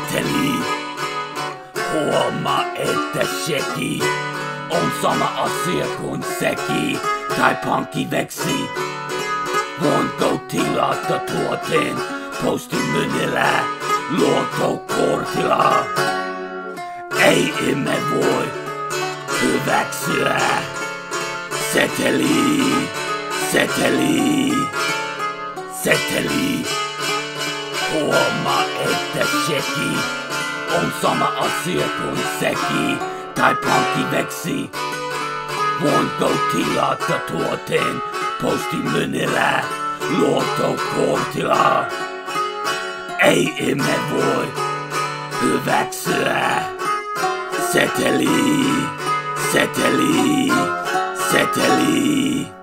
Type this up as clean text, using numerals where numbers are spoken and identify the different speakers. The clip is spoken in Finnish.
Speaker 1: seteli. Huomaa, että šekki on sama asia kuin sekki tai pankkiveksi. Voinko tilata tuotteen postimyynnillä luottokortilla? Ei emme voi hyväksyä. Seteli, seteli, seteli. Huomaa, että šekki on sama asia kuin sekki tai pankkiveksi. Voinko tilata tuotteen postimyynnillä luottokortilla? Ei emme voi hyväksyä. Seteli, seteli, seteli.